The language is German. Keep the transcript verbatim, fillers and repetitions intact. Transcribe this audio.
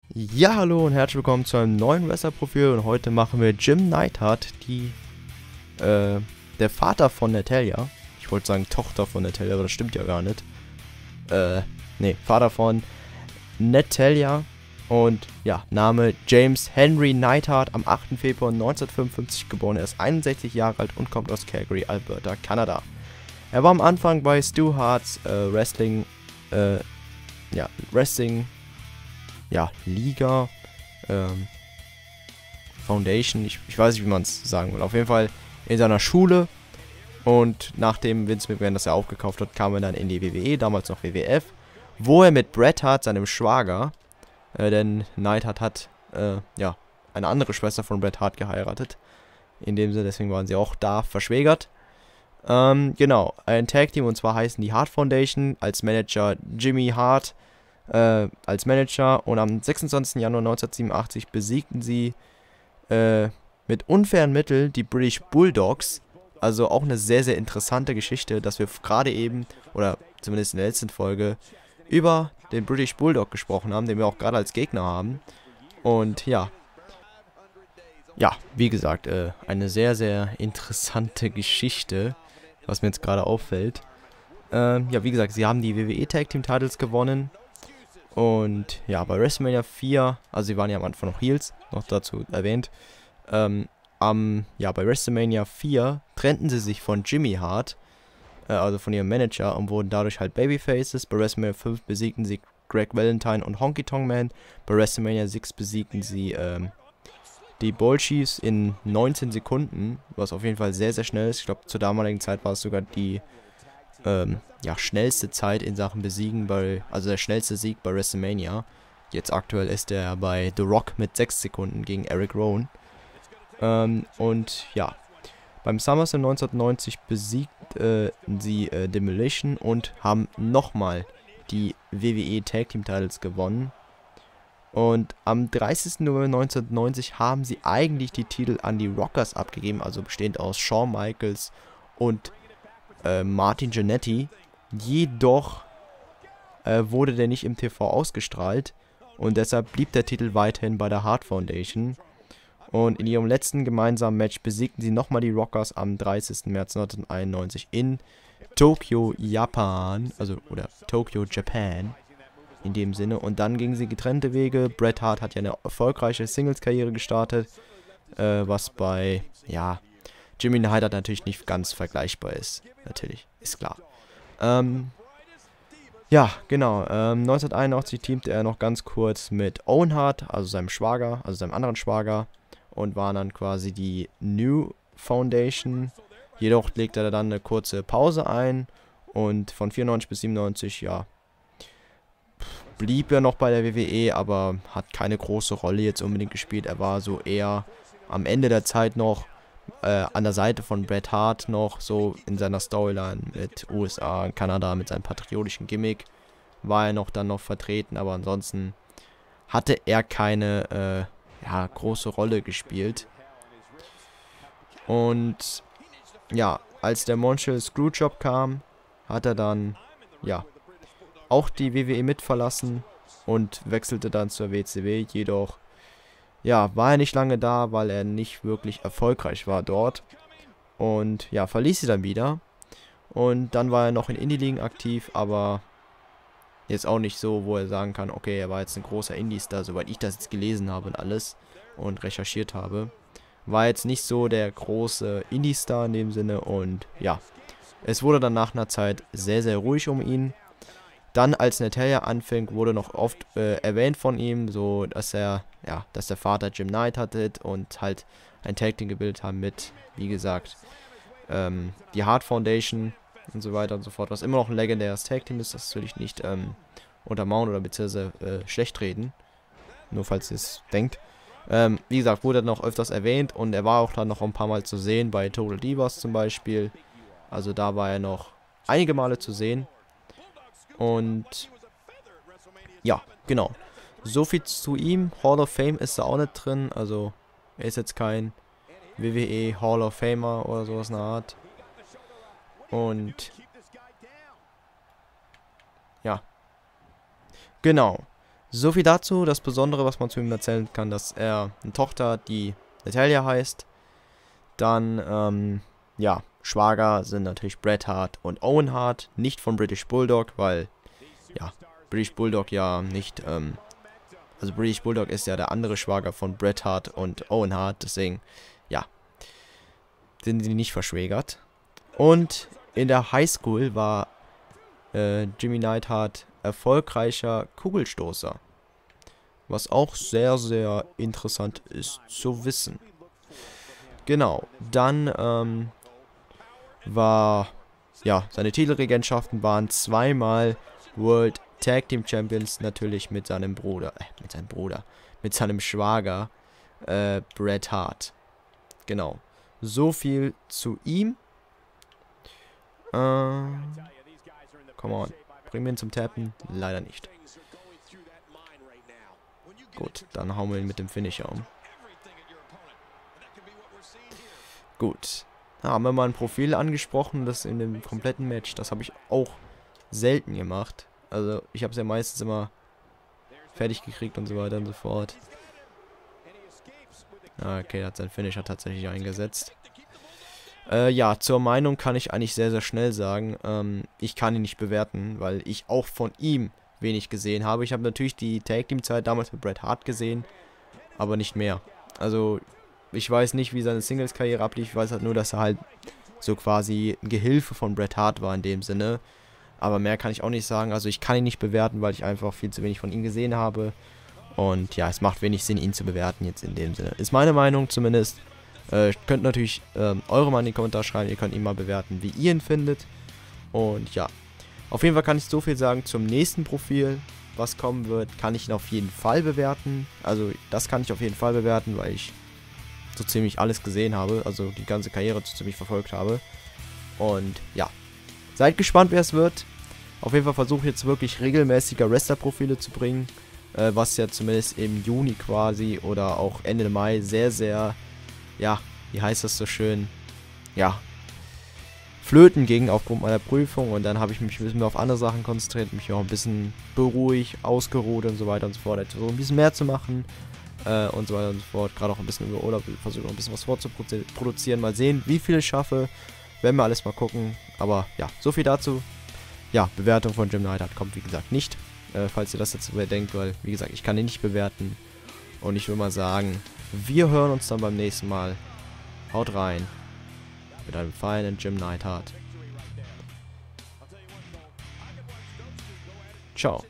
Ja, hallo und herzlich willkommen zu einem neuen Wrestler-Profil und heute machen wir Jim Neidhart, die, äh, der Vater von Natalya. Ich wollte sagen Tochter von Natalya, aber das stimmt ja gar nicht. Äh, nee, Vater von Natalya und, ja, Name James Henry Neidhart, am achten Februar neunzehnhundertfünfundfünfzig geboren. Er ist einundsechzig Jahre alt und kommt aus Calgary, Alberta, Kanada. Er war am Anfang bei Stu Harts, äh, Wrestling, äh, ja, Wrestling, ja, Liga, ähm, Foundation, ich, ich weiß nicht, wie man es sagen will. Auf jeden Fall in seiner Schule. Und nachdem Vince McMahon das ja aufgekauft hat, kam er dann in die W W E, damals noch W W F, wo er mit Bret Hart, seinem Schwager, äh, denn Neidhart hat, äh, ja, eine andere Schwester von Bret Hart geheiratet. In dem Sinne, deswegen waren sie auch da verschwägert. Ähm, genau, ein Tag-Team, und zwar heißen die Hart Foundation, als Manager Jimmy Hart, Äh, als Manager, und am sechsundzwanzigsten Januar neunzehnhundertsiebenundachtzig besiegten sie äh, mit unfairen Mitteln die British Bulldogs. Also auch eine sehr, sehr interessante Geschichte, dass wir gerade eben, oder zumindest in der letzten Folge, über den British Bulldog gesprochen haben, den wir auch gerade als Gegner haben. Und ja, ja, wie gesagt, äh, eine sehr, sehr interessante Geschichte, was mir jetzt gerade auffällt. Ähm, ja, wie gesagt, sie haben die W W E Tag Team Titles gewonnen. Und ja, bei WrestleMania vier, also sie waren ja am Anfang noch Heels, noch dazu erwähnt, ähm, am, ja, bei WrestleMania vier trennten sie sich von Jimmy Hart, äh, also von ihrem Manager, und wurden dadurch halt Babyfaces. Bei WrestleMania fünf besiegten sie Greg Valentine und Honky Tonk Man. Bei WrestleMania sechs besiegten sie ähm, die Bull Chiefs in neunzehn Sekunden, was auf jeden Fall sehr, sehr schnell ist. Ich glaube, zur damaligen Zeit war es sogar die Ähm, ja, schnellste Zeit in Sachen Besiegen bei, also der schnellste Sieg bei WrestleMania. Jetzt aktuell ist er bei The Rock mit sechs Sekunden gegen Eric Rowan. Ähm, und ja, beim SummerSlam neunzehnhundertneunzig besiegten äh, sie äh, Demolition und haben nochmal die W W E Tag Team Titles gewonnen. Und am dreißigsten November neunzehnhundertneunzig haben sie eigentlich die Titel an die Rockers abgegeben, also bestehend aus Shawn Michaels und Äh, Martin Jannetty. Jedoch äh, wurde der nicht im T V ausgestrahlt und deshalb blieb der Titel weiterhin bei der Hart Foundation. Und in ihrem letzten gemeinsamen Match besiegten sie nochmal die Rockers am dreißigsten März neunzehnhunderteinundneunzig in Tokio, Japan, also oder Tokyo, Japan in dem Sinne. Und dann gingen sie getrennte Wege. Bret Hart hat ja eine erfolgreiche Singles-Karriere gestartet, äh, was bei, ja, Jimmy Neidhart natürlich nicht ganz vergleichbar ist. Natürlich, ist klar. Ähm, ja, genau. Ähm, neunzehnhunderteinundachtzig teamte er noch ganz kurz mit Owen Hart, also seinem Schwager, also seinem anderen Schwager, und war dann quasi die New Foundation. Jedoch legte er dann eine kurze Pause ein und von vierundneunzig bis siebenundneunzig, ja, blieb er noch bei der W W E, aber hat keine große Rolle jetzt unbedingt gespielt. Er war so eher am Ende der Zeit noch Äh, an der Seite von Bret Hart noch, so in seiner Storyline mit U S A und Kanada, mit seinem patriotischen Gimmick, war er noch dann noch vertreten, aber ansonsten hatte er keine äh, ja, große Rolle gespielt. Und ja, als der Montreal Screwjob kam, hat er dann, ja, auch die W W E mit verlassen und wechselte dann zur W C W, jedoch ja, war er nicht lange da, weil er nicht wirklich erfolgreich war dort. Und ja, verließ sie dann wieder. Und dann war er noch in Indie-Ligen aktiv, aber jetzt auch nicht so, wo er sagen kann, okay, er war jetzt ein großer Indie-Star, soweit ich das jetzt gelesen habe und alles und recherchiert habe. War jetzt nicht so der große Indie-Star in dem Sinne, und ja, es wurde dann nach einer Zeit sehr, sehr ruhig um ihn. Dann, als Natalya anfing, wurde noch oft äh, erwähnt von ihm, so dass er, ja, dass der Vater Jim Neidhart hatte und halt ein Tag Team gebildet haben mit, wie gesagt, ähm, die Hart Foundation und so weiter und so fort, was immer noch ein legendäres Tag Team ist. Das will ich nicht ähm, untermauern oder beziehungsweise äh, schlecht reden, nur falls ihr es denkt. Ähm, wie gesagt, wurde noch öfters erwähnt, und er war auch dann noch ein paar Mal zu sehen, bei Total Divas zum Beispiel. Also da war er noch einige Male zu sehen. Und ja, genau. So viel zu ihm. Hall of Fame ist da auch nicht drin. Also er ist jetzt kein W W E Hall of Famer oder sowas in der Art. Und ja, genau. So viel dazu. Das Besondere, was man zu ihm erzählen kann, dass er eine Tochter hat, die Natalya heißt. Dann, ähm, ja, Schwager sind natürlich Bret Hart und Owen Hart. Nicht von British Bulldog, weil, ja, British Bulldog ja nicht, ähm, also British Bulldog ist ja der andere Schwager von Bret Hart und Owen Hart. Deswegen, ja, sind sie nicht verschwägert. Und in der Highschool war äh, Jimmy Neidhart erfolgreicher Kugelstoßer. Was auch sehr, sehr interessant ist zu wissen. Genau, dann ähm, war, ja, seine Titelregentschaften waren zweimal World Tag Team Champions, natürlich mit seinem Bruder, äh, mit seinem Bruder, mit seinem Schwager, äh, Bret Hart. Genau, so viel zu ihm. Äh, come on, bringen wir ihn zum Tappen? Leider nicht. Gut, dann hauen wir ihn mit dem Finisher um. Gut. Da haben wir mal ein Profil angesprochen, das in dem kompletten Match. Das habe ich auch selten gemacht. Also, ich habe es ja meistens immer fertig gekriegt und so weiter und so fort. Okay, er hat seinen Finisher tatsächlich eingesetzt. Äh, ja, zur Meinung kann ich eigentlich sehr, sehr schnell sagen. Ähm, ich kann ihn nicht bewerten, weil ich auch von ihm wenig gesehen habe. Ich habe natürlich die Tag-Team-Zeit damals mit Bret Hart gesehen, aber nicht mehr. Also, ich weiß nicht, wie seine Singles-Karriere ablief. Ich weiß halt nur, dass er halt so quasi ein Gehilfe von Bret Hart war in dem Sinne. Aber mehr kann ich auch nicht sagen. Also, ich kann ihn nicht bewerten, weil ich einfach viel zu wenig von ihm gesehen habe. Und ja, es macht wenig Sinn, ihn zu bewerten jetzt in dem Sinne. Ist meine Meinung zumindest. Äh, könnt natürlich ähm, eure Meinung in die Kommentare schreiben. Ihr könnt ihn mal bewerten, wie ihr ihn findet. Und ja, auf jeden Fall kann ich so viel sagen zum nächsten Profil, was kommen wird. Kann ich ihn auf jeden Fall bewerten. Also das kann ich auf jeden Fall bewerten, weil ich so ziemlich alles gesehen habe. Also die ganze Karriere so ziemlich verfolgt habe. Und ja, seid gespannt, wer es wird. Auf jeden Fall versuche ich jetzt wirklich regelmäßiger Wrestler-Profile zu bringen. Äh, was ja zumindest im Juni quasi oder auch Ende Mai sehr, sehr, ja, wie heißt das so schön, ja, flöten ging aufgrund meiner Prüfung. Und dann habe ich mich ein bisschen mehr auf andere Sachen konzentriert, mich auch ein bisschen beruhigt, ausgeruht und so weiter und so fort. Also so ein bisschen mehr zu machen äh, und so weiter und so fort. Gerade auch ein bisschen über Urlaub, versuche noch ein bisschen was vorzuproduzieren. Mal sehen, wie viel ich schaffe. Werden wir alles mal gucken. Aber ja, so viel dazu. Ja, Bewertung von Jim Neidhart kommt wie gesagt nicht. Äh, falls ihr das jetzt bedenkt, weil wie gesagt, ich kann ihn nicht bewerten. Und ich will mal sagen, wir hören uns dann beim nächsten Mal. Haut rein. Mit einem feinen Jim Neidhart. Ciao.